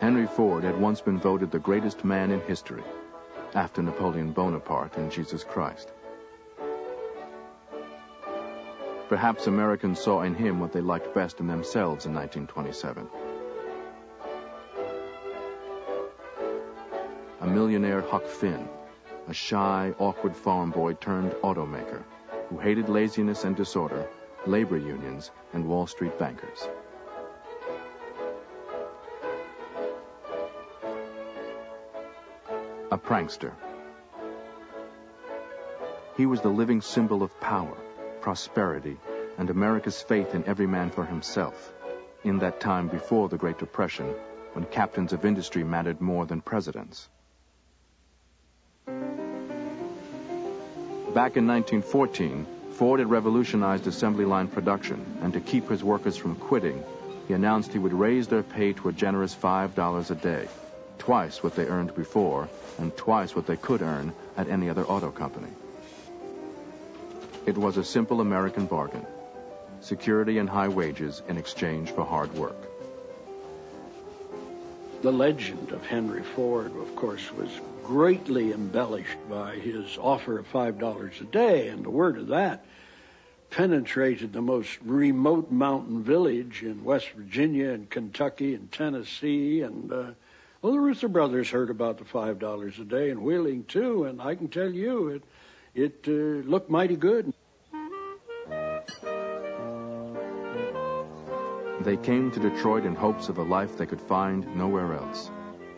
Henry Ford had once been voted the greatest man in history, after Napoleon Bonaparte and Jesus Christ. Perhaps Americans saw in him what they liked best in themselves in 1927. A millionaire Huck Finn, a shy, awkward farm boy turned automaker, who hated laziness and disorder, labor unions, and Wall Street bankers. A prankster. He was the living symbol of power, prosperity, and America's faith in every man for himself, in that time before the Great Depression, when captains of industry mattered more than presidents. Back in 1914, Ford had revolutionized assembly line production, and to keep his workers from quitting, he announced he would raise their pay to a generous $5 a day, twice what they earned before, and twice what they could earn at any other auto company. It was a simple American bargain: security and high wages in exchange for hard work. The legend of Henry Ford, of course, was greatly embellished by his offer of $5 a day, and the word of that penetrated the most remote mountain village in West Virginia and Kentucky and Tennessee, and well, the Rooster Brothers heard about the $5 a day in Wheeling, too, and I can tell you it looked mighty good. They came to Detroit in hopes of a life they could find nowhere else.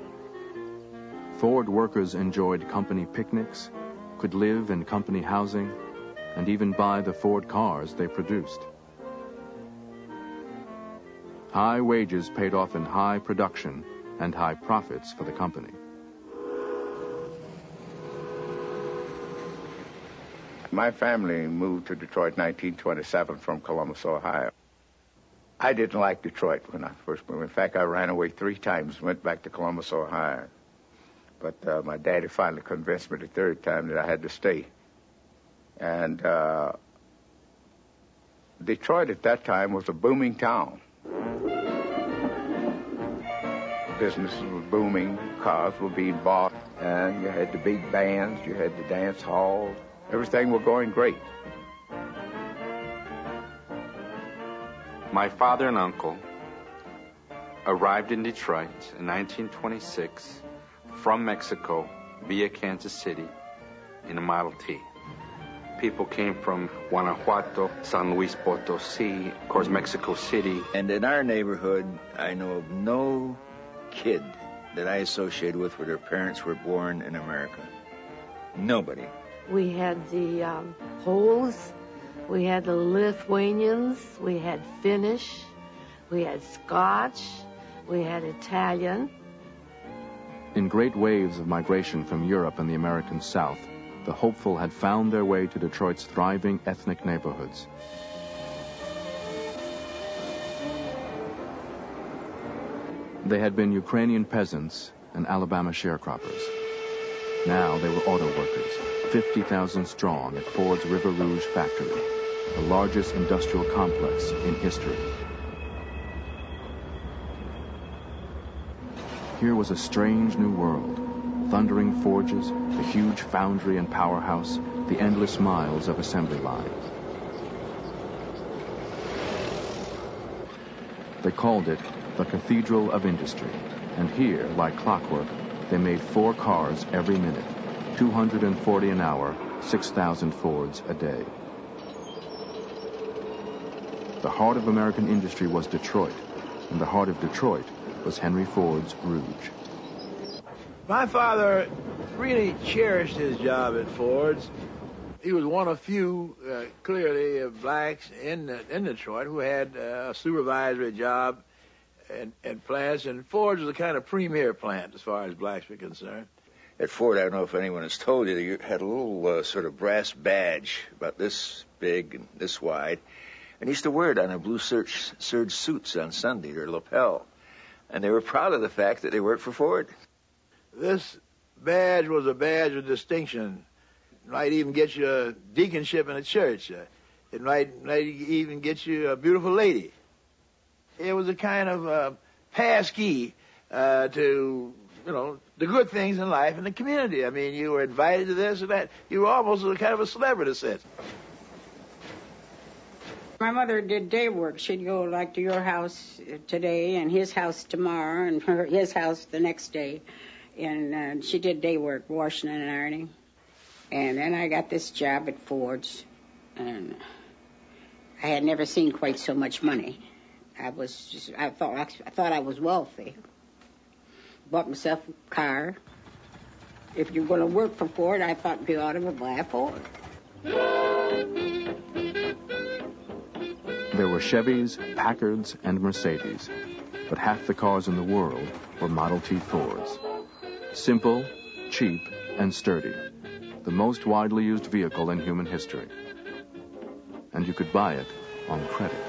Ford workers enjoyed company picnics, could live in company housing, and even buy the Ford cars they produced. High wages paid off in high production and high profits for the company. My family moved to Detroit in 1927 from Columbus, Ohio. I didn't like Detroit when I first moved. In fact, I ran away 3 times, went back to Columbus, Ohio. But my daddy finally convinced me the 3rd time that I had to stay. And Detroit at that time was a booming town. Businesses were booming, cars were being bought, and you had the big bands, you had the dance halls. Everything was going great. My father and uncle arrived in Detroit in 1926 from Mexico via Kansas City in a Model T. People came from Guanajuato, San Luis Potosi, of course, Mexico City. And in our neighborhood, I know of no kid that I associated with where their parents were born in America. Nobody. We had the Poles, we had the Lithuanians, we had Finnish, we had Scotch, we had Italian. In great waves of migration from Europe and the American South, the hopeful had found their way to Detroit's thriving ethnic neighborhoods. They had been Ukrainian peasants and Alabama sharecroppers. Now they were auto workers, 50,000 strong at Ford's River Rouge factory, the largest industrial complex in history. Here was a strange new world: thundering forges, the huge foundry and powerhouse, the endless miles of assembly lines. They called it the Cathedral of Industry, and here, like clockwork, they made 4 cars every minute, 240 an hour, 6,000 Fords a day. The heart of American industry was Detroit, and the heart of Detroit was Henry Ford's Rouge. My father really cherished his job at Ford's. He was one of few, clearly, blacks in Detroit who had a supervisory job in plants, and Ford's was a kind of premier plant as far as blacks were concerned. At Ford, I don't know if anyone has told you, you had a little sort of brass badge about this big and this wide, and he used to wear it on their blue serge suits on Sunday, their lapel. And they were proud of the fact that they worked for Ford. This badge was a badge of distinction. It might even get you a deaconship in a church. It might even get you a beautiful lady. It was a kind of pass key to, the good things in life in the community. I mean, you were invited to this and that. You were almost kind of a celebrity sense. My mother did day work. She'd go like to your house today and his house tomorrow and his house the next day. And she did day work, washing and ironing. And then I got this job at Ford's. And I had never seen quite so much money. I thought I was wealthy. Bought myself a car. If you're going to work for Ford, I thought you ought to buy a Ford. There were Chevys, Packards, and Mercedes, but half the cars in the world were Model T Fords. Simple, cheap, and sturdy. The most widely used vehicle in human history. And you could buy it on credit.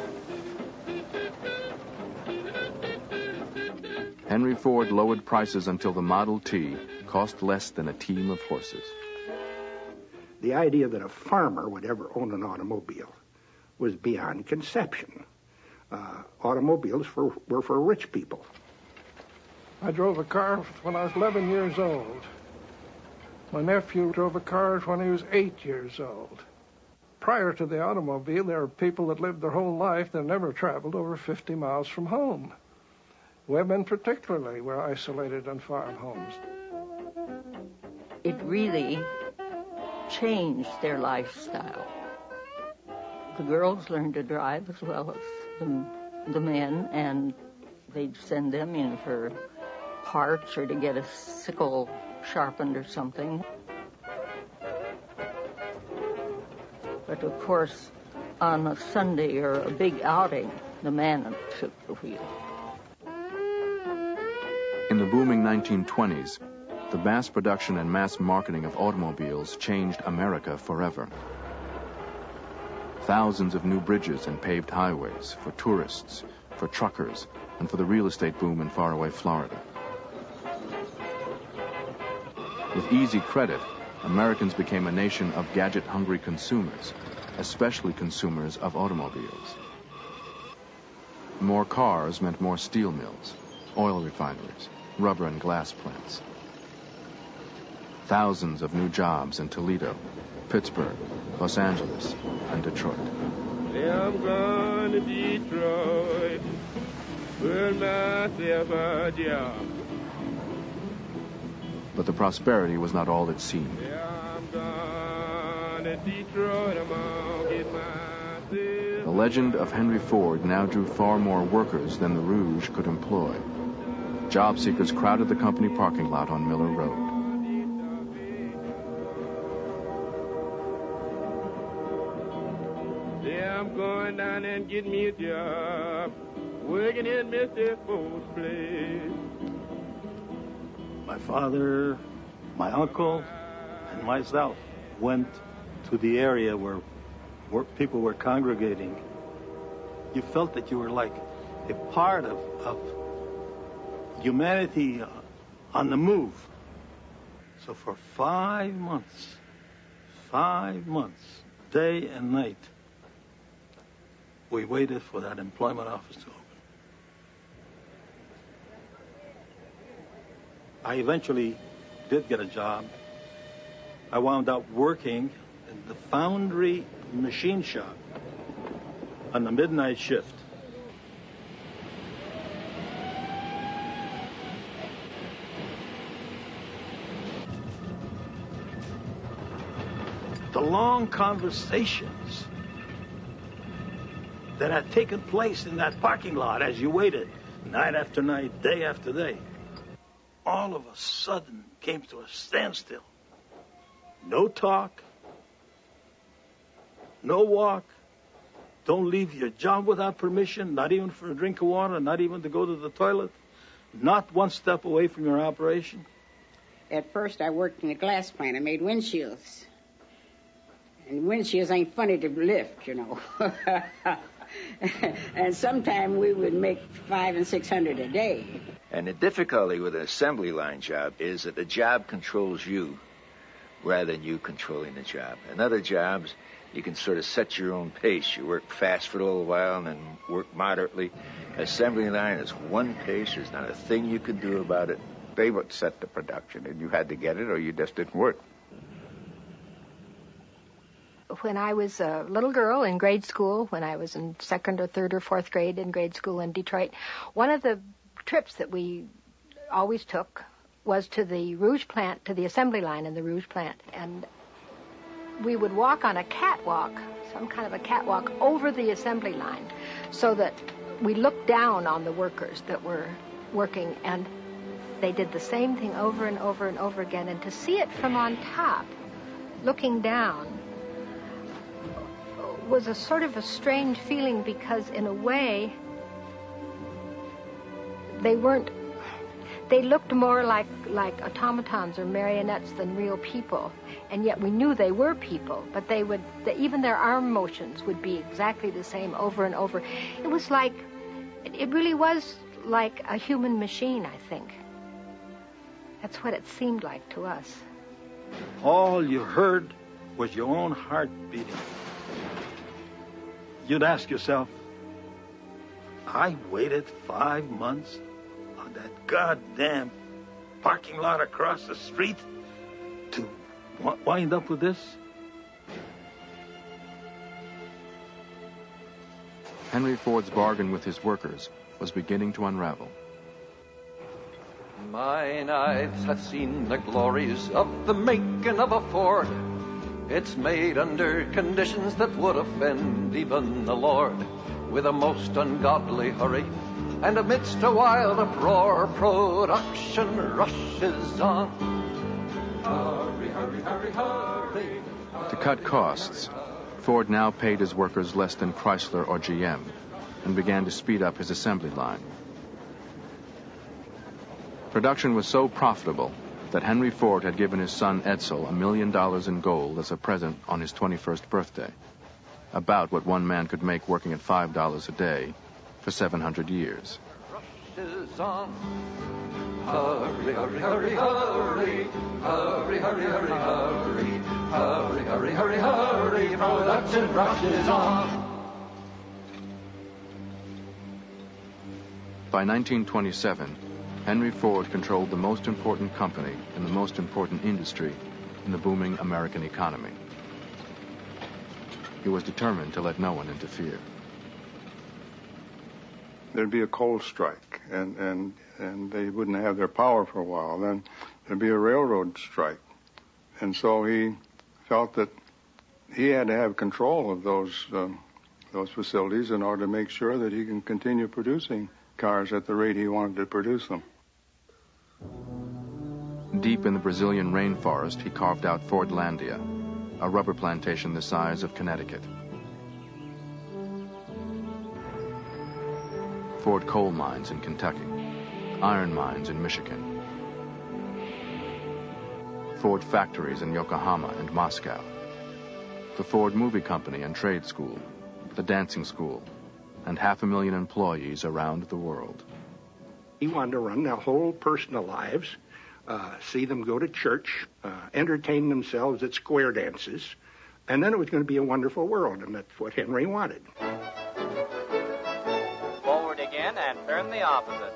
Henry Ford lowered prices until the Model T cost less than a team of horses. The idea that a farmer would ever own an automobile was beyond conception. Automobiles were for rich people. I drove a car when I was 11 years old. My nephew drove a car when he was 8 years old. Prior to the automobile, there were people that lived their whole life that never traveled over 50 miles from home. Women particularly were isolated in farm homes. It really changed their lifestyle. The girls learned to drive as well as the men, and they'd send them in for parts or to get a sickle sharpened or something. But of course, on a Sunday or a big outing, the man took the wheel. In the booming 1920s, the mass production and mass marketing of automobiles changed America forever. Thousands of new bridges and paved highways for tourists, for truckers, and for the real estate boom in faraway Florida. With easy credit, Americans became a nation of gadget-hungry consumers, especially consumers of automobiles. More cars meant more steel mills, oil refineries, rubber and glass plants. Thousands of new jobs in Toledo, Pittsburgh, Los Angeles, and Detroit. I'm going to Detroit, put myself a job. But the prosperity was not all it seemed. I'm going to Detroit, I'm going to get myself. The legend of Henry Ford now drew far more workers than the Rouge could employ. Job seekers crowded the company parking lot on Miller Road. I'm going down and get me a job, working in Mr. Ford's place. My father, my uncle, and myself went to the area where people were congregating. You felt that you were like a part of humanity on the move. So for 5 months, day and night, we waited for that employment office to open. I eventually did get a job. I wound up working in the foundry machine shop on the midnight shift. The long conversations that had taken place in that parking lot as you waited, night after night, day after day, all of a sudden came to a standstill. No talk, no walk, don't leave your job without permission, not even for a drink of water, not even to go to the toilet, not one step away from your operation. At first, I worked in a glass plant. I made windshields. And windshields ain't funny to lift, you know. And sometimes we would make $500 and $600 a day. And the difficulty with an assembly line job is that the job controls you rather than you controlling the job. In other jobs, You can sort of set your own pace. You work fast for a little while and then work moderately. Assembly line is one pace. There's not a thing you could do about it. They would set the production, and you had to get it or you just didn't work. When I was a little girl in grade school, when I was in second or third or fourth grade in grade school in Detroit, one of the trips that we always took was to the Rouge plant, to the assembly line in the Rouge plant. And we would walk on a catwalk, some kind of a catwalk, over the assembly line so that we looked down on the workers that were working, and they did the same thing over and over and over again. And to see it from on top, looking down, was a sort of a strange feeling, because in a way they looked more like automatons or marionettes than real people, and yet we knew they were people, but even their arm motions would be exactly the same over and over. It was like, it really was like a human machine, I think. That's what it seemed like to us. All you heard was your own heart beating. You'd ask yourself, I waited 5 months on that goddamn parking lot across the street to wind up with this? Henry Ford's bargain with his workers was beginning to unravel. Mine eyes have seen the glories of the making of a Ford. It's made under conditions that would offend even the Lord. With a most ungodly hurry, and amidst a wild uproar, production rushes on. Hurry, hurry, hurry, hurry. To cut costs, Ford now paid his workers less than Chrysler or GM and began to speed up his assembly line. Production was so profitable that Henry Ford had given his son Edsel $1 million in gold as a present on his 21st birthday, about what one man could make working at $5 a day for 700 years. Rushes on. Hurry, hurry, hurry, hurry. Hurry, hurry, hurry, hurry. Hurry, hurry, hurry, hurry. Production rushes on. By 1927, Henry Ford controlled the most important company in the most important industry in the booming American economy. He was determined to let no one interfere. There'd be a coal strike, and they wouldn't have their power for a while. Then there'd be a railroad strike. And so he felt that he had to have control of those facilities in order to make sure that he can continue producing cars at the rate he wanted to produce them. Deep in the Brazilian rainforest, he carved out Fordlandia, a rubber plantation the size of Connecticut. Ford coal mines in Kentucky, iron mines in Michigan, Ford factories in Yokohama and Moscow, the Ford Movie Company and Trade School, the dancing school, and 500,000 employees around the world. He wanted to run their whole personal lives, see them go to church, entertain themselves at square dances, and then it was going to be a wonderful world, and that's what Henry wanted. Forward again and turn the opposite.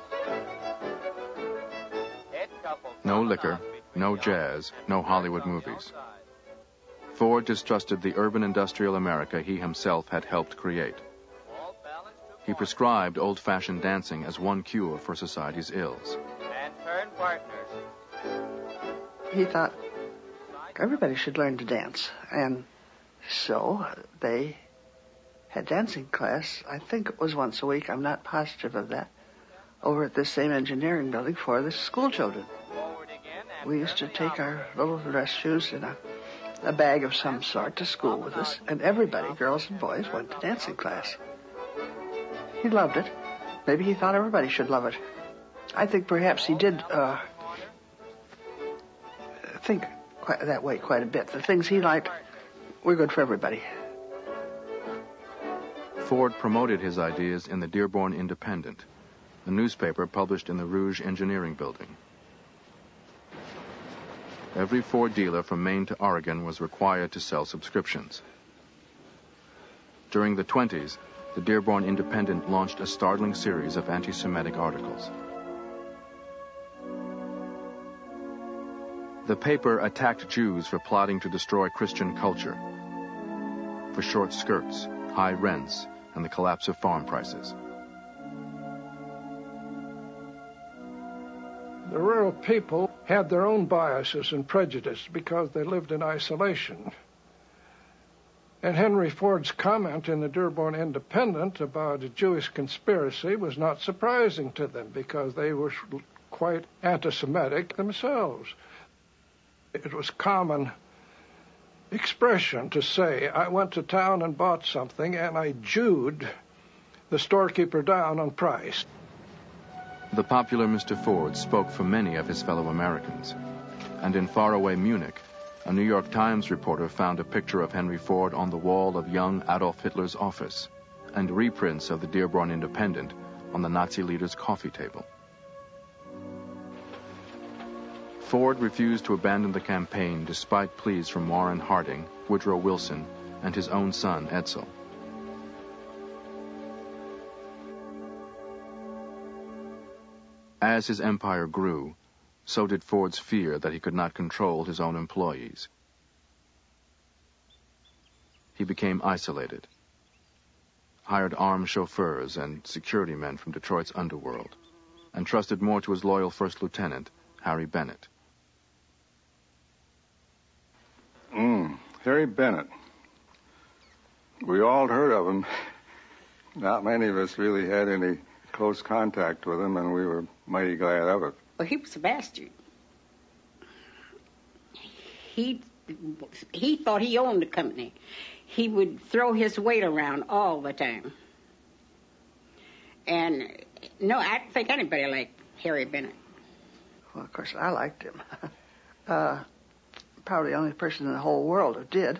No liquor, no jazz, no Hollywood movies. Ford distrusted the urban industrial America he himself had helped create. He prescribed old-fashioned dancing as one cure for society's ills. And turn partners. He thought everybody should learn to dance. And so they had dancing class, I think it was once a week, I'm not positive of that, over at this same engineering building for the school children. We used to take our little dress shoes in a bag of some sort to school with us, and everybody, girls and boys, went to dancing class. He loved it. Maybe he thought everybody should love it. I think perhaps he did think that way quite a bit. The things he liked were good for everybody. Ford promoted his ideas in the Dearborn Independent, a newspaper published in the Rouge Engineering Building. Every Ford dealer from Maine to Oregon was required to sell subscriptions. During the 20s, the Dearborn Independent launched a startling series of anti-Semitic articles. The paper attacked Jews for plotting to destroy Christian culture, for short skirts, high rents, and the collapse of farm prices. The rural people had their own biases and prejudices because they lived in isolation. And Henry Ford's comment in the Dearborn Independent about a Jewish conspiracy was not surprising to them because they were quite anti-Semitic themselves. It was common expression to say, I went to town and bought something and I Jewed the storekeeper down on price. The popular Mr. Ford spoke for many of his fellow Americans. And in faraway Munich, a New York Times reporter found a picture of Henry Ford on the wall of young Adolf Hitler's office and reprints of the Dearborn Independent on the Nazi leader's coffee table. Ford refused to abandon the campaign despite pleas from Warren Harding, Woodrow Wilson, and his own son, Edsel. As his empire grew, so did Ford's fear that he could not control his own employees. He became isolated, hired armed chauffeurs and security men from Detroit's underworld, and trusted more to his loyal first lieutenant, Harry Bennett. Harry Bennett. We all heard of him. Not many of us really had any close contact with him, and we were mighty glad of it. Well, he was a bastard. He thought he owned the company. He would throw his weight around all the time. And, no, I don't think anybody liked Harry Bennett. Well, of course, I liked him. Probably the only person in the whole world who did.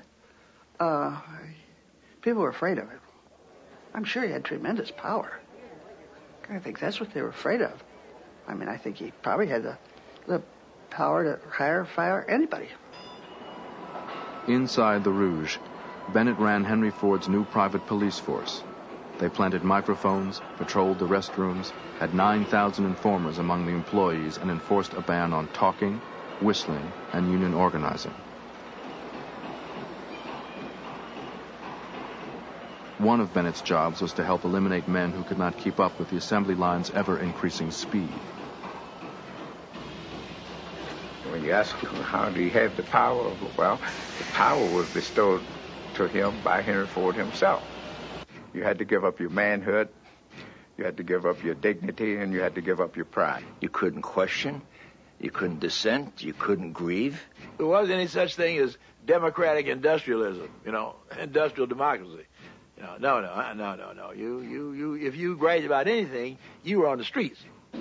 People were afraid of him. I'm sure he had tremendous power. I think that's what they were afraid of. I mean, I think he probably had the power to hire, fire anybody. Inside the Rouge, Bennett ran Henry Ford's new private police force. They planted microphones, patrolled the restrooms, had 9,000 informers among the employees, and enforced a ban on talking, whistling, and union organizing. One of Bennett's jobs was to help eliminate men who could not keep up with the assembly line's ever-increasing speed. When you ask how did he have the power, well, the power was bestowed to him by Henry Ford himself. You had to give up your manhood, you had to give up your dignity, and you had to give up your pride. You couldn't question, you couldn't dissent, you couldn't grieve. There wasn't any such thing as democratic industrialism, industrial democracy. No. You, if you griped about anything, you were on the streets.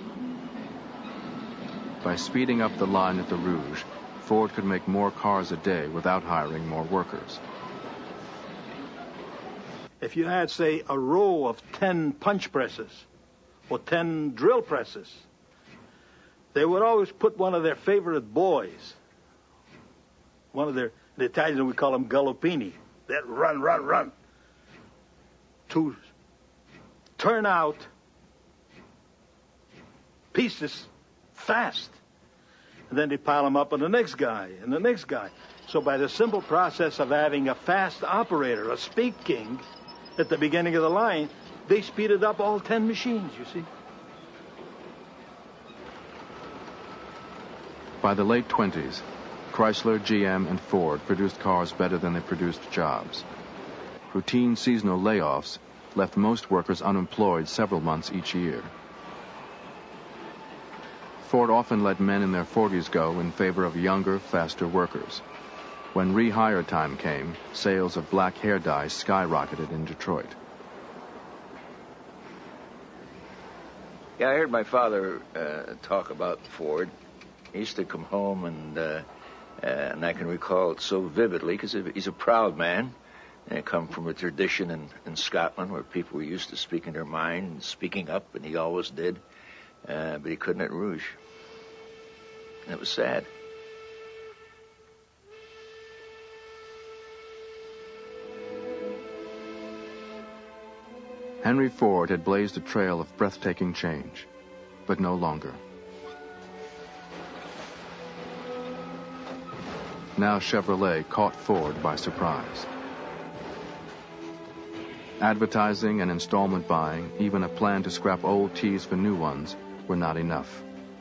By speeding up the line at the Rouge, Ford could make more cars a day without hiring more workers. If you had, say, a row of 10 punch presses or 10 drill presses, they would always put one of their favorite boys, the Italians, we call them galoppini, that run, to turn out pieces fast. And then they pile them up on the next guy and the next guy. So by the simple process of having a fast operator, a speed king, at the beginning of the line, they speeded up all 10 machines, you see. By the late 20s, Chrysler, GM, and Ford produced cars better than they produced jobs. Routine seasonal layoffs left most workers unemployed several months each year. Ford often let men in their 40s go in favor of younger, faster workers. When rehire time came, sales of black hair dye skyrocketed in Detroit. Yeah, I heard my father talk about Ford. He used to come home, and I can recall it so vividly because he's a proud man. And come from a tradition in Scotland where people were used to speaking their mind and speaking up, and he always did. But he couldn't at Rouge. And it was sad. Henry Ford had blazed a trail of breathtaking change, but no longer. Now Chevrolet caught Ford by surprise. Advertising and installment buying, even a plan to scrap old T's for new ones, were not enough.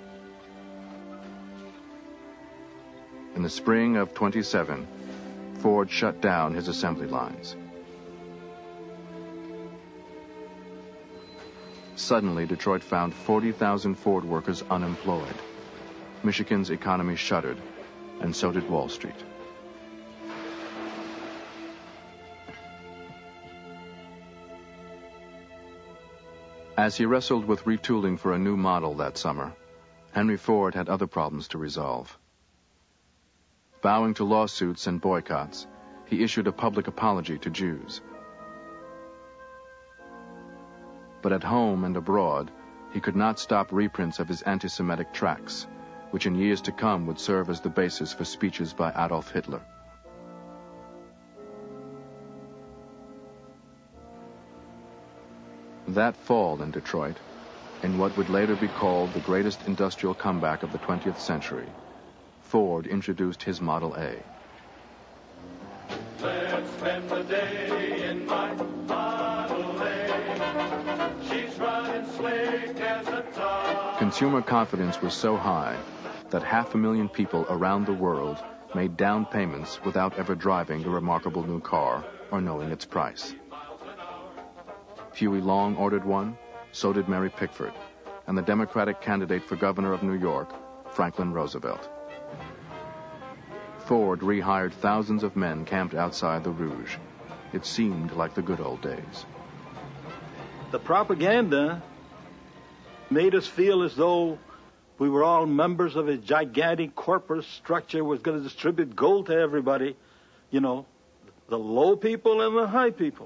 In the spring of '27, Ford shut down his assembly lines. Suddenly, Detroit found 40,000 Ford workers unemployed. Michigan's economy shuddered, and so did Wall Street. As he wrestled with retooling for a new model that summer, Henry Ford had other problems to resolve. Bowing to lawsuits and boycotts, he issued a public apology to Jews. But at home and abroad, he could not stop reprints of his anti-Semitic tracts, which in years to come would serve as the basis for speeches by Adolf Hitler. That fall in Detroit, in what would later be called the greatest industrial comeback of the 20th century, Ford introduced his Model A. Let's spend the day in my Model A. She's running slick as a top. Consumer confidence was so high that 500,000 people around the world made down payments without ever driving the remarkable new car or knowing its price. Huey Long ordered one, so did Mary Pickford, and the Democratic candidate for governor of New York, Franklin Roosevelt. Ford rehired thousands of men camped outside the Rouge. It seemed like the good old days. The propaganda made us feel as though we were all members of a gigantic corporate structure was going to distribute gold to everybody, you know, the low people and the high people.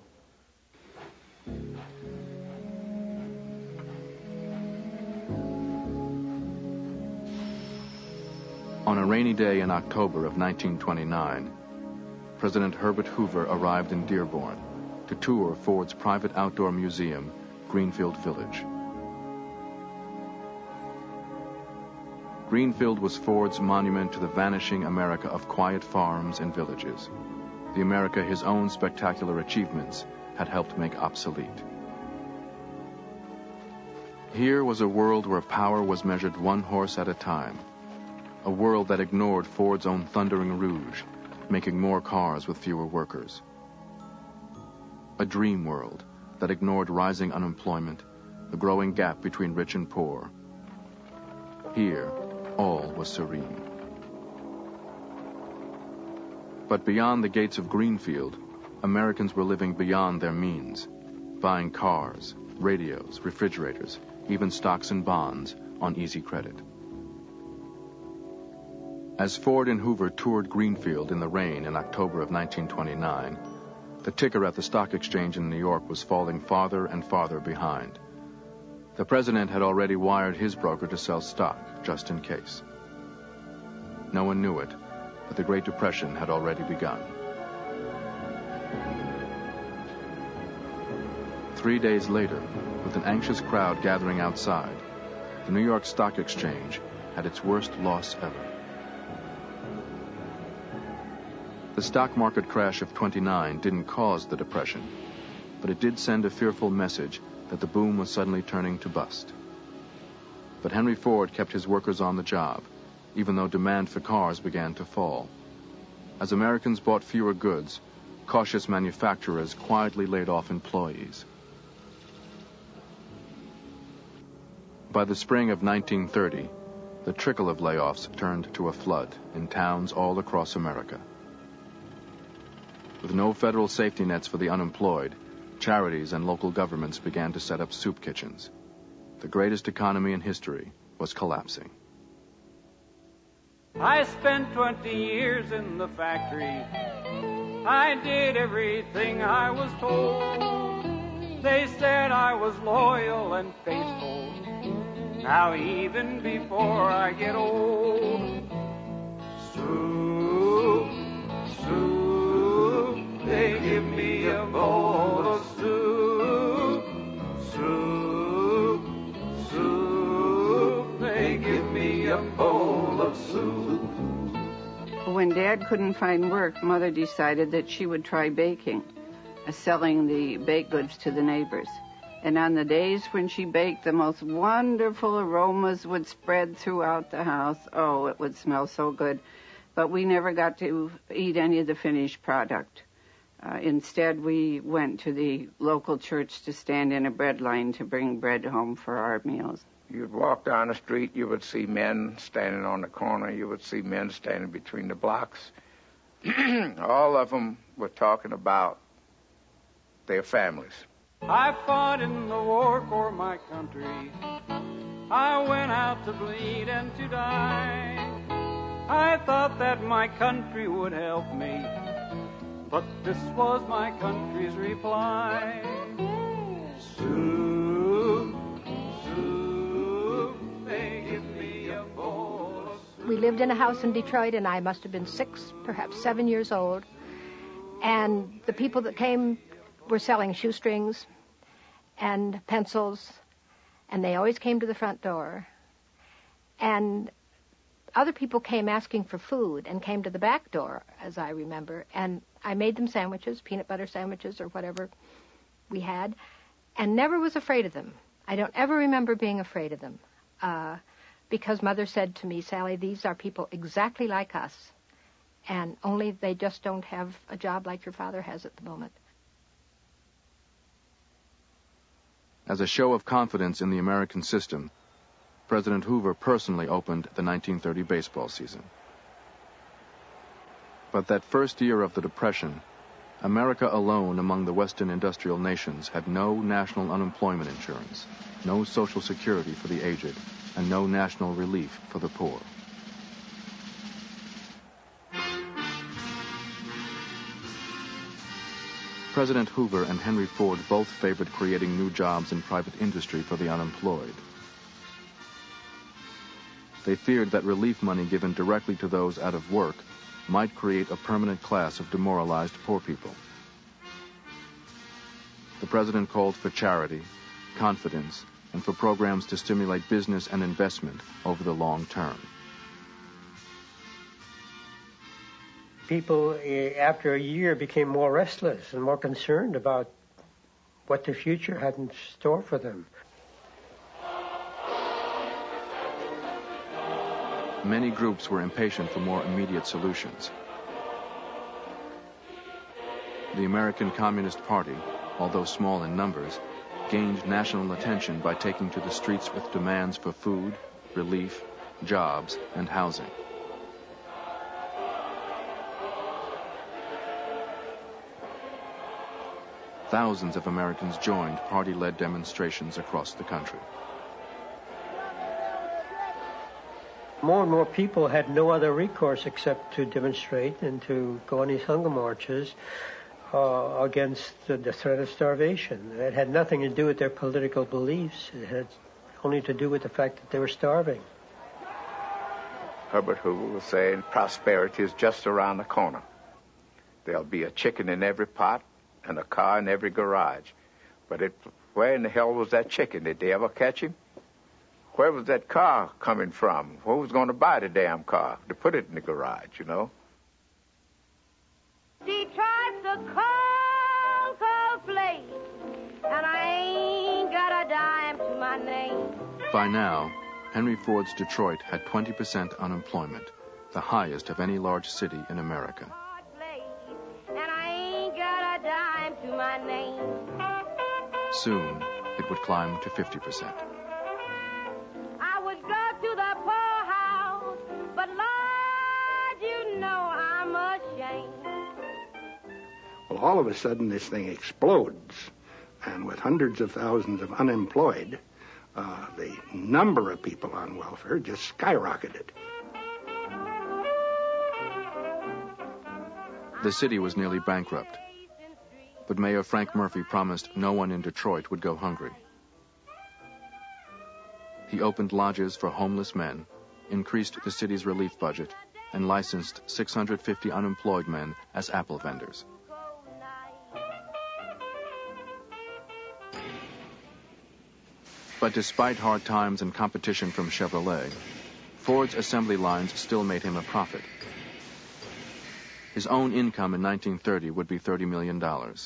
On a rainy day in October of 1929, President Herbert Hoover arrived in Dearborn to tour Ford's private outdoor museum, Greenfield Village. Greenfield was Ford's monument to the vanishing America of quiet farms and villages, the America his own spectacular achievements had helped make obsolete. Here was a world where power was measured one horse at a time, a world that ignored Ford's own thundering Rouge, making more cars with fewer workers. A dream world that ignored rising unemployment, the growing gap between rich and poor. Here, all was serene. But beyond the gates of Greenfield, Americans were living beyond their means, buying cars, radios, refrigerators, even stocks and bonds on easy credit. As Ford and Hoover toured Greenfield in the rain in October of 1929, the ticker at the stock exchange in New York was falling farther and farther behind. The president had already wired his broker to sell stock, just in case. No one knew it, but the Great Depression had already begun. 3 days later, with an anxious crowd gathering outside, the New York Stock Exchange had its worst loss ever. The stock market crash of '29 didn't cause the depression, but it did send a fearful message that the boom was suddenly turning to bust. But Henry Ford kept his workers on the job, even though demand for cars began to fall. As Americans bought fewer goods, cautious manufacturers quietly laid off employees. By the spring of 1930, the trickle of layoffs turned to a flood in towns all across America. With no federal safety nets for the unemployed, charities and local governments began to set up soup kitchens. The greatest economy in history was collapsing. I spent 20 years in the factory. I did everything I was told. They said I was loyal and faithful. Now even before I get old, soup, soup, they give me a bowl of soup. soup. When Dad couldn't find work, Mother decided that she would try baking, selling the baked goods to the neighbors. And on the days when she baked, the most wonderful aromas would spread throughout the house. Oh, it would smell so good. But we never got to eat any of the finished product. Instead, we went to the local church to stand in a bread line to bring bread home for our meals. You'd walk down the street, you would see men standing on the corner, you would see men standing between the blocks. All of them were talking about their families. I fought in the war for my country. I went out to bleed and to die. I thought that my country would help me, but this was my country's reply. Soup, soup, they give me a bowl of soup. We lived in a house in Detroit, and I must have been 6, perhaps 7 years old. And the people that came were selling shoestrings and pencils, and they always came to the front door. And other people came asking for food and came to the back door, as I remember, and I made them sandwiches, peanut butter sandwiches or whatever we had, and never was afraid of them. I don't ever remember being afraid of them, because Mother said to me, Sally, these are people exactly like us, and only they just don't have a job like your father has at the moment. As a show of confidence in the American system, President Hoover personally opened the 1930 baseball season. But that first year of the Depression, America alone among the Western industrial nations had no national unemployment insurance, no Social Security for the aged, and no national relief for the poor. President Hoover and Henry Ford both favored creating new jobs in private industry for the unemployed. They feared that relief money given directly to those out of work might create a permanent class of demoralized poor people. The president called for charity, confidence, and for programs to stimulate business and investment over the long term. People, after a year, became more restless and more concerned about what the future had in store for them. Many groups were impatient for more immediate solutions. The American Communist Party, although small in numbers, gained national attention by taking to the streets with demands for food, relief, jobs, and housing. Thousands of Americans joined party-led demonstrations across the country. More and more people had no other recourse except to demonstrate and to go on these hunger marches against the threat of starvation. It had nothing to do with their political beliefs. It had only to do with the fact that they were starving. Herbert Hoover was saying prosperity is just around the corner. There'll be a chicken in every pot and a car in every garage. But where in the hell was that chicken? Did they ever catch him? Where was that car coming from? Who was going to buy the damn car to put it in the garage, you know? Detroit's a cold, cold place, and I ain't got a dime to my name. By now, Henry Ford's Detroit had 20% unemployment, the highest of any large city in America. And I ain't got a dime to my name. Soon, it would climb to 50%. I would go to the poorhouse, but Lord, you know I'm ashamed. Well, all of a sudden, this thing explodes. And with hundreds of thousands of unemployed, the number of people on welfare just skyrocketed. The city was nearly bankrupt, but Mayor Frank Murphy promised no one in Detroit would go hungry. He opened lodges for homeless men, increased the city's relief budget, and licensed 650 unemployed men as apple vendors. But despite hard times and competition from Chevrolet, Ford's assembly lines still made him a profit. His own income in 1930 would be $30 million.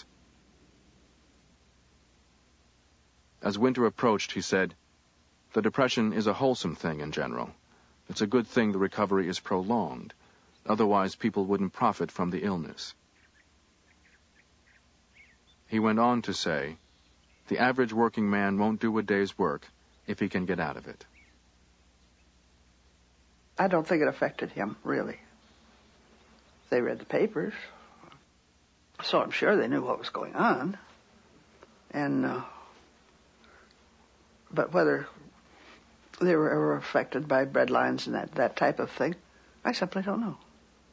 As winter approached, he said, "The Depression is a wholesome thing in general. It's a good thing the recovery is prolonged. Otherwise, people wouldn't profit from the illness." He went on to say, "The average working man won't do a day's work if he can get out of it." I don't think it affected him, really. They read the papers, so I'm sure they knew what was going on. And, but whether they were ever affected by breadlines and that type of thing, I simply don't know.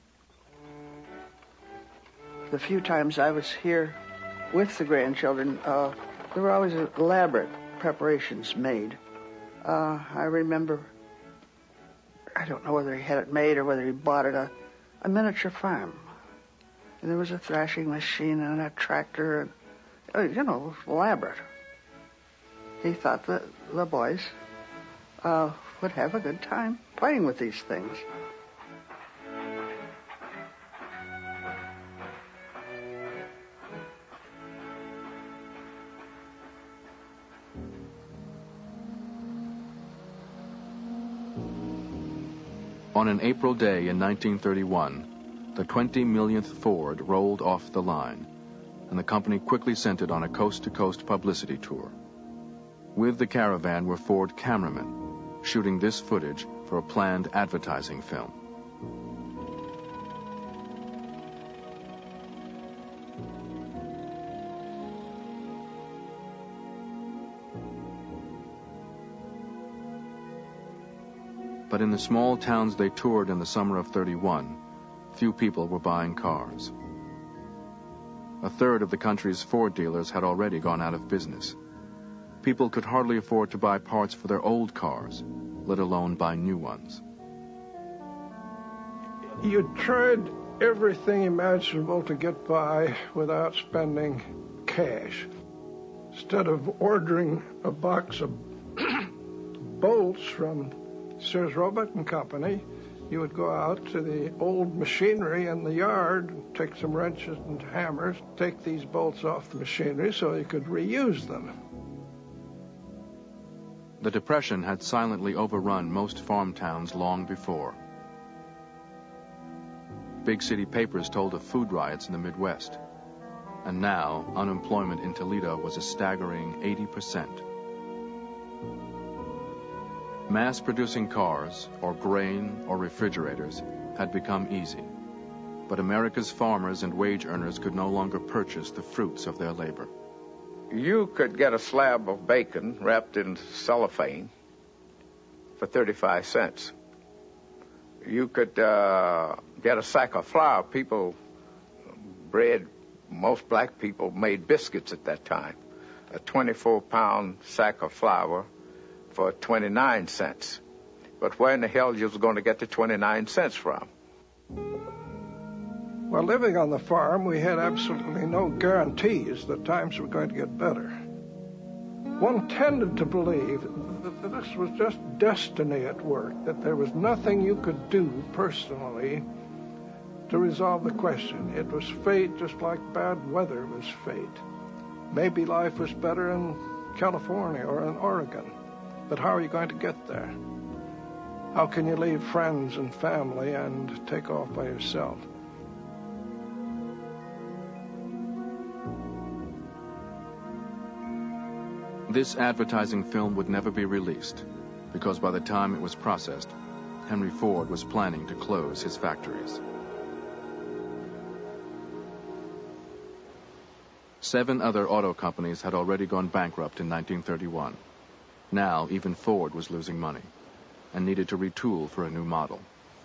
The few times I was here with the grandchildren, there were always elaborate preparations made. I remember, I don't know whether he had it made or whether he bought it, a miniature farm. And there was a thrashing machine and a tractor, and, elaborate. He thought that the boys would have a good time playing with these things. On an April day in 1931, the 20 millionth Ford rolled off the line, and the company quickly sent it on a coast-to-coast publicity tour. With the caravan were Ford cameramen, shooting this footage for a planned advertising film. But in the small towns they toured in the summer of '31, few people were buying cars. A third of the country's Ford dealers had already gone out of business. People could hardly afford to buy parts for their old cars, let alone buy new ones. You tried everything imaginable to get by without spending cash. Instead of ordering a box of bolts from Sears Roebuck and Company, you would go out to the old machinery in the yard, take some wrenches and hammers, take these bolts off the machinery so you could reuse them. The Depression had silently overrun most farm towns long before. Big city papers told of food riots in the Midwest. And now, unemployment in Toledo was a staggering 80%. Mass-producing cars, or grain, or refrigerators, had become easy. But America's farmers and wage earners could no longer purchase the fruits of their labor. You could get a slab of bacon wrapped in cellophane for 35 cents. You could get a sack of flour. Most black people made biscuits at that time. A 24-pound sack of flour for 29 cents. But where in the hell you was going to get the 29 cents from? While living on the farm, we had absolutely no guarantees that times were going to get better. One tended to believe that this was just destiny at work, that there was nothing you could do personally to resolve the question. It was fate, just like bad weather was fate. Maybe life was better in California or in Oregon, but how are you going to get there? How can you leave friends and family and take off by yourself? This advertising film would never be released, because by the time it was processed, Henry Ford was planning to close his factories. 7 other auto companies had already gone bankrupt in 1931. Now, even Ford was losing money and needed to retool for a new model.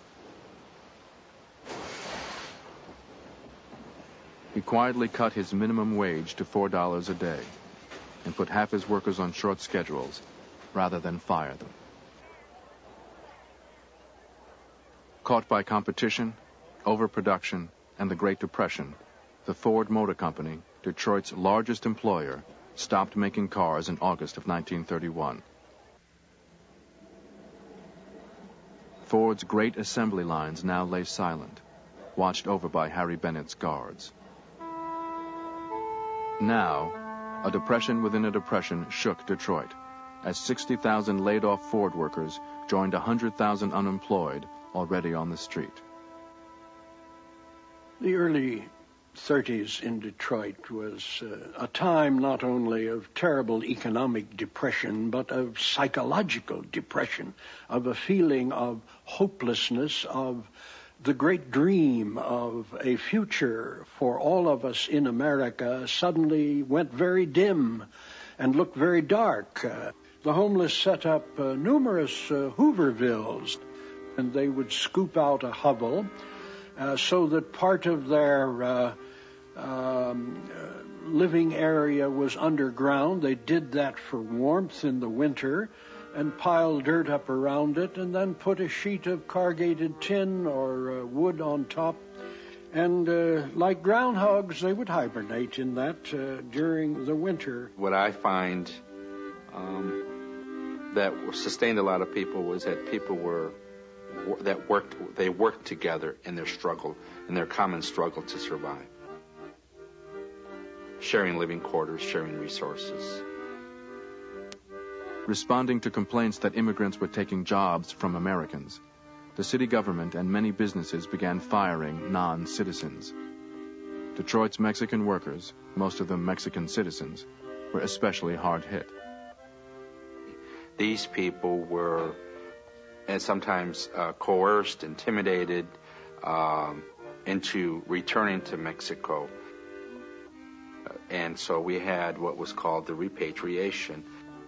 He quietly cut his minimum wage to $4 a day and put half his workers on short schedules rather than fire them. Caught by competition, overproduction, and the Great Depression, the Ford Motor Company, Detroit's largest employer, stopped making cars in August of 1931. Ford's great assembly lines now lay silent, watched over by Harry Bennett's guards. Now, a depression within a depression shook Detroit, as 60,000 laid-off Ford workers joined 100,000 unemployed already on the street. The early 30s in Detroit was a time not only of terrible economic depression, but of psychological depression, of a feeling of hopelessness, of the great dream of a future for all of us in America suddenly went very dim and looked very dark. The homeless set up numerous Hoovervilles, and they would scoop out a hovel so that part of their living area was underground. They did that for warmth in the winter and piled dirt up around it and then put a sheet of corrugated tin or wood on top. And like groundhogs, they would hibernate in that during the winter. What I find that sustained a lot of people was that people worked together in their struggle, in their common struggle to survive. Sharing living quarters, sharing resources. Responding to complaints that immigrants were taking jobs from Americans, the city government and many businesses began firing non-citizens. Detroit's Mexican workers, most of them Mexican citizens, were especially hard hit. These people were and sometimes coerced, intimidated into returning to Mexico. And so we had what was called the repatriation.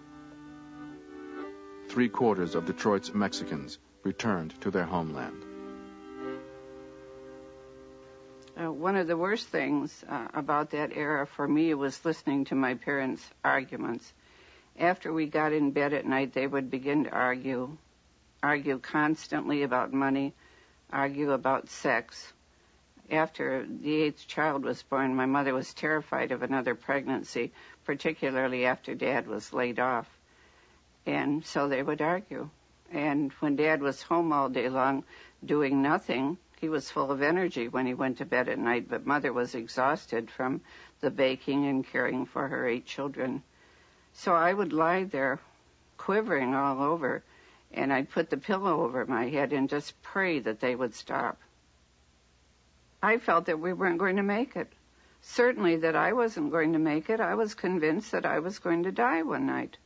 3/4 of Detroit's Mexicans returned to their homeland. One of the worst things about that era for me was listening to my parents' arguments. After we got in bed at night, they would begin to argue constantly about money, argue about sex. After the 8th child was born, my mother was terrified of another pregnancy, particularly after Dad was laid off. And so they would argue. And when Dad was home all day long doing nothing, he was full of energy when he went to bed at night, but Mother was exhausted from the baking and caring for her 8 children. So I would lie there quivering all over, and I'd put the pillow over my head and just pray that they would stop. I felt that we weren't going to make it. Certainly that I wasn't going to make it. I was convinced that I was going to die one night.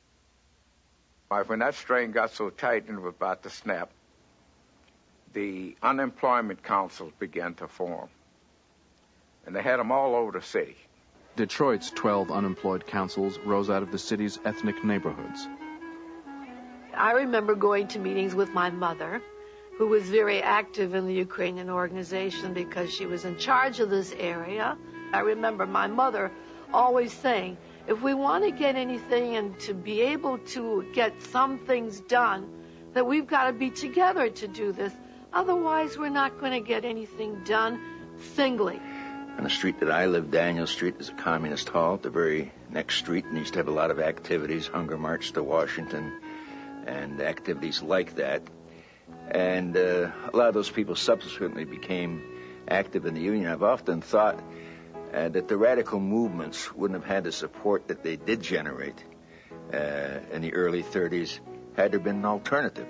When that strain got so tight and was about to snap, the unemployment councils began to form. And they had them all over the city. Detroit's 12 unemployed councils rose out of the city's ethnic neighborhoods. I remember going to meetings with my mother, who was very active in the Ukrainian organization because she was in charge of this area. I remember my mother always saying, if we want to get anything and to be able to get some things done, that we've got to be together to do this. Otherwise, we're not going to get anything done singly. On the street that I lived, Daniel Street, is a communist hall at the very next street, and used to have a lot of activities, Hunger March to Washington, and activities like that. And a lot of those people subsequently became active in the union. I've often thought that the radical movements wouldn't have had the support that they did generate in the early 30s had there been an alternative.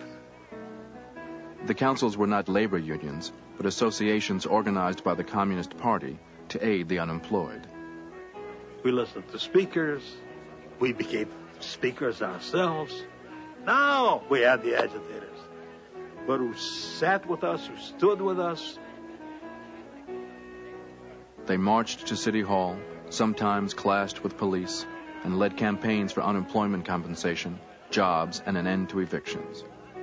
The councils were not labor unions, but associations organized by the Communist Party to aid the unemployed. We listened to speakers. We became speakers ourselves. Now we had the agitators, but who sat with us, who stood with us. They marched to City Hall, sometimes clashed with police, and led campaigns for unemployment compensation, jobs, and an end to evictions.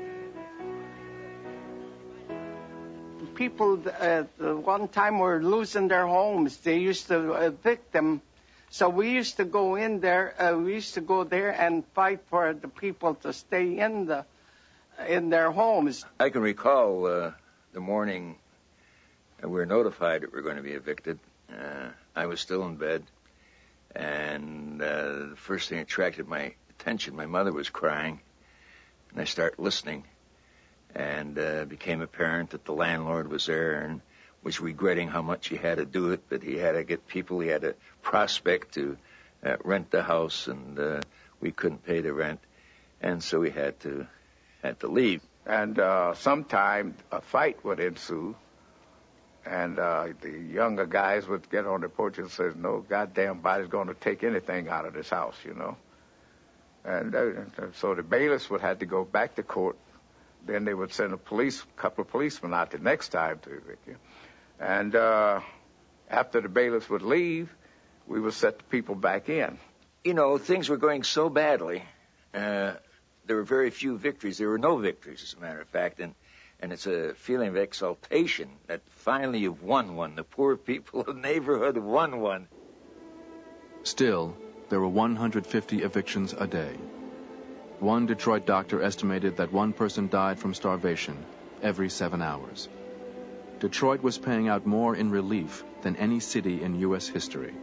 People at one time were losing their homes. They used to evict them. So we used to go in there. We used to go there and fight for the people to stay in their homes. I can recall the morning we were notified that we were going to be evicted. I was still in bed, and the first thing that attracted my attention, my mother was crying, and I start listening. and became apparent that the landlord was there and was regretting how much he had to do it, but he had to get people, he had to prospect to rent the house, and we couldn't pay the rent, and so we had to leave. And sometime a fight would ensue, and the younger guys would get on the porch and say, no goddamn body's going to take anything out of this house, you know. And so the bailiffs would have to go back to court. Then they would send a couple of policemen out the next time to evict you. And after the bailiffs would leave, we would set the people back in. You know, things were going so badly. There were very few victories. There were no victories, as a matter of fact. And it's a feeling of exultation that finally you've won one. The poor people of the neighborhood won one. Still, there were 150 evictions a day. One Detroit doctor estimated that one person died from starvation every 7 hours. Detroit was paying out more in relief than any city in U.S. history.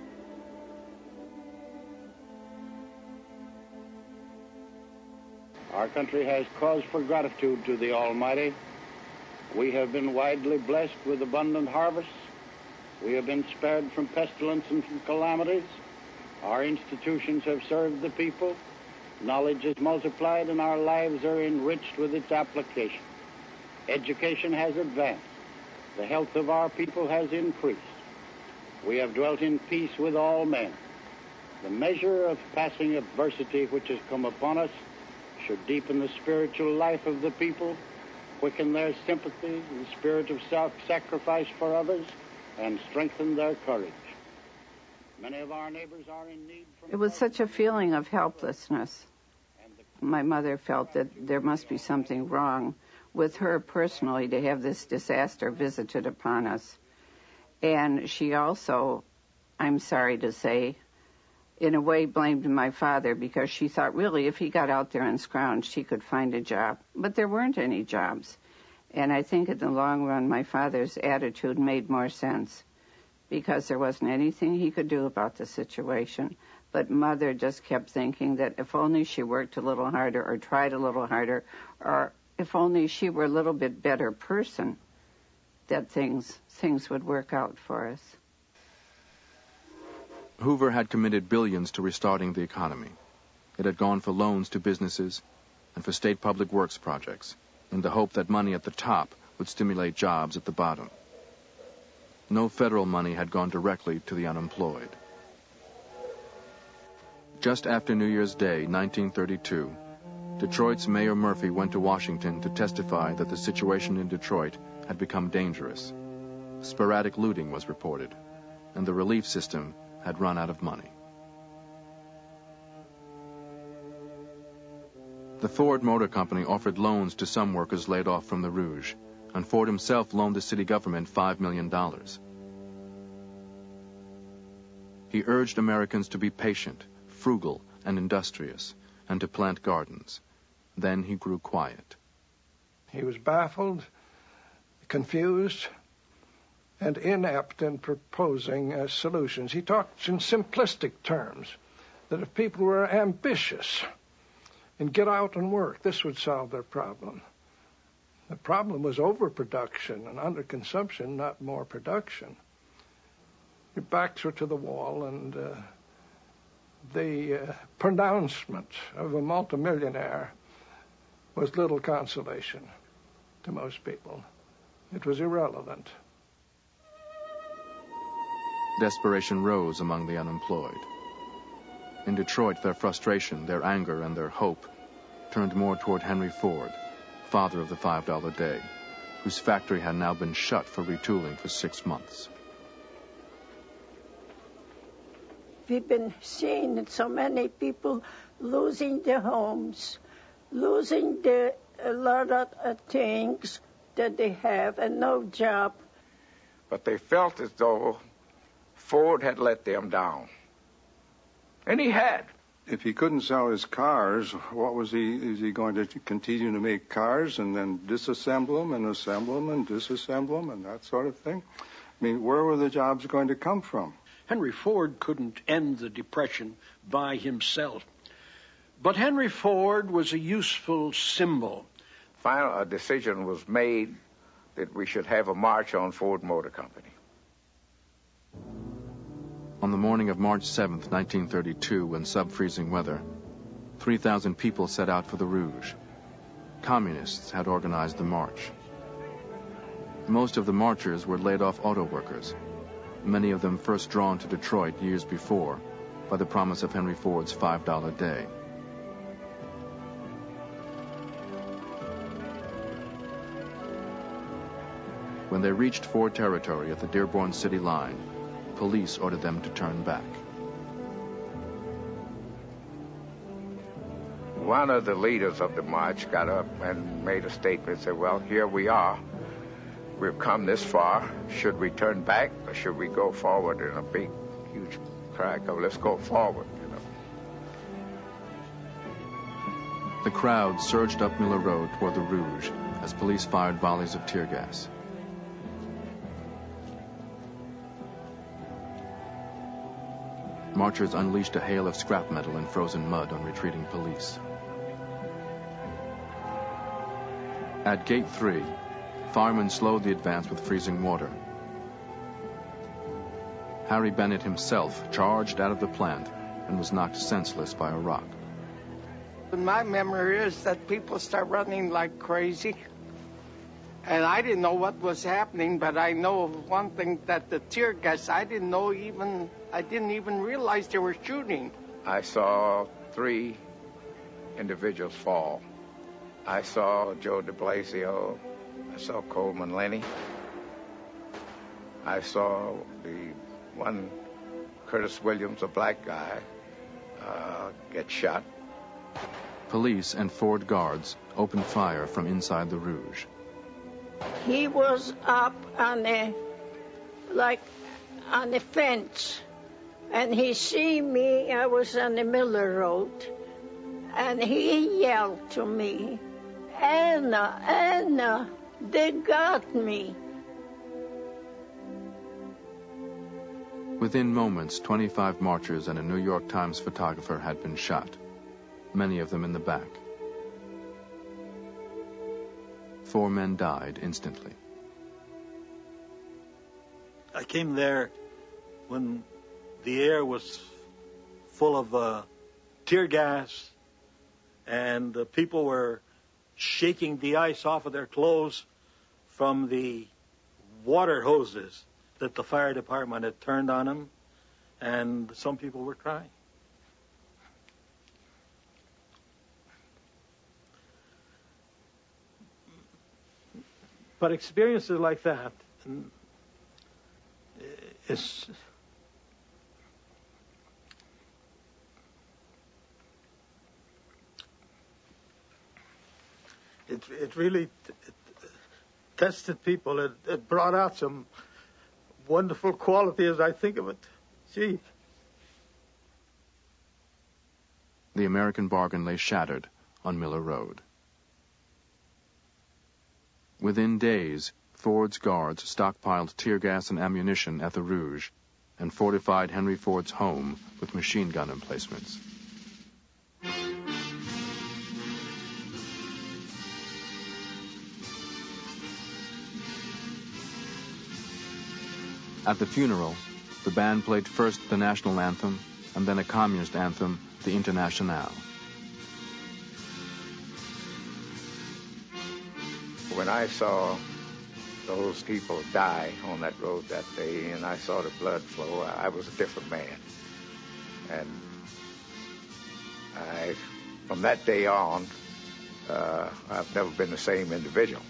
Our country has cause for gratitude to the Almighty. We have been widely blessed with abundant harvests. We have been spared from pestilence and from calamities. Our institutions have served the people. Knowledge is multiplied and our lives are enriched with its application. Education has advanced. The health of our people has increased. We have dwelt in peace with all men. The measure of passing adversity which has come upon us should deepen the spiritual life of the people, quicken their sympathy, the spirit of self-sacrifice for others, and strengthen their courage. Many of our neighbors are in need. It was such a feeling of helplessness. My mother felt that there must be something wrong with her personally to have this disaster visited upon us. And she also, I'm sorry to say, in a way blamed my father because she thought really if he got out there and scrounged, he could find a job. But there weren't any jobs. And I think in the long run, my father's attitude made more sense because there wasn't anything he could do about the situation. But Mother just kept thinking that if only she worked a little harder or tried a little harder, or if only she were a little bit better person, that things would work out for us. Hoover had committed billions to restarting the economy. It had gone for loans to businesses and for state public works projects in the hope that money at the top would stimulate jobs at the bottom. No federal money had gone directly to the unemployed. Just after New Year's Day, 1932, Detroit's Mayor Murphy went to Washington to testify that the situation in Detroit had become dangerous. Sporadic looting was reported, and the relief system had run out of money. The Ford Motor Company offered loans to some workers laid off from the Rouge, and Ford himself loaned the city government $5 million. He urged Americans to be patient, frugal, and industrious, and to plant gardens. Then he grew quiet. He was baffled, confused, and inept in proposing solutions. He talked in simplistic terms, that if people were ambitious and get out and work, this would solve their problem. The problem was overproduction and underconsumption, not more production. Your backs were to the wall, and the pronouncement of a multimillionaire was little consolation to most people. It was irrelevant. Desperation rose among the unemployed. In Detroit, their frustration, their anger, and their hope turned more toward Henry Ford, father of the $5 day, whose factory had now been shut for retooling for 6 months. We've been seeing that so many people losing their homes, losing a lot of things that they have, and no job. But they felt as though Ford had let them down. And he had. If he couldn't sell his cars, is he going to continue to make cars and then disassemble them and assemble them and disassemble them and that sort of thing? I mean, where were the jobs going to come from? Henry Ford couldn't end the Depression by himself. But Henry Ford was a useful symbol a decision was made that we should have a march on Ford Motor Company. On the morning of March 7th, 1932, in sub-freezing weather, 3,000 people set out for the Rouge. Communists had organized the march. Most of the marchers were laid-off auto workers, many of them first drawn to Detroit years before by the promise of Henry Ford's $5 day. When they reached Ford territory at the Dearborn City line, police ordered them to turn back. One of the leaders of the march got up and made a statement and said, well, here we are. We've come this far. Should we turn back or should we go forward? In a big, huge cry of, let's go forward, you know. The crowd surged up Miller Road toward the Rouge as police fired volleys of tear gas. Marchers unleashed a hail of scrap metal and frozen mud on retreating police. At Gate 3, firemen slowed the advance with freezing water. Harry Bennett himself charged out of the plant and was knocked senseless by a rock. My memory is that people start running like crazy. And I didn't know what was happening, but I know one thing, that the tear gas, I didn't even realize they were shooting. I saw 3 individuals fall. I saw Joe de Blasio. I saw Coleman Lenny. I saw the one, Curtis Williams, a black guy, get shot. Police and Ford guards opened fire from inside the Rouge. He was up on a fence, and he see me. I was on the Miller Road, and he yelled to me, Anna, Anna, they got me. Within moments, 25 marchers and a New York Times photographer had been shot, many of them in the back. 4 men died instantly. I came there when the air was full of tear gas, and the people were shaking the ice off of their clothes from the water hoses that the fire department had turned on them, and some people were crying. But experiences like that it really tested people. It brought out some wonderful quality as I think of it. Gee. The American bargain lay shattered on Miller Road. Within days, Ford's guards stockpiled tear gas and ammunition at the Rouge and fortified Henry Ford's home with machine gun emplacements. At the funeral, the band played first the national anthem and then a communist anthem, the Internationale. When I saw those people die on that road that day and I saw the blood flow, I was a different man. And from that day on, I've never been the same individual.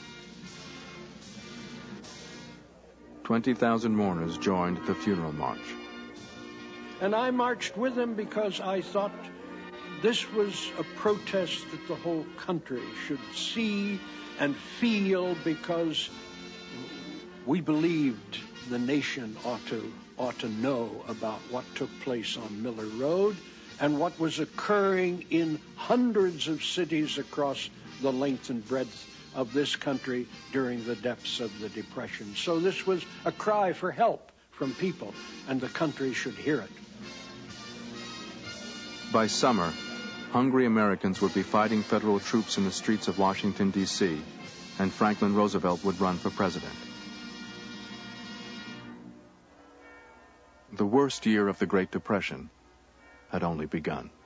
20,000 mourners joined the funeral march. And I marched with them because I thought this was a protest that the whole country should see and feel, because we believed the nation ought to know about what took place on Miller Road and what was occurring in hundreds of cities across the length and breadth of this country during the depths of the Depression. So this was a cry for help from people, and the country should hear it. By summer, hungry Americans would be fighting federal troops in the streets of Washington, D.C., and Franklin Roosevelt would run for president. The worst year of the Great Depression had only begun.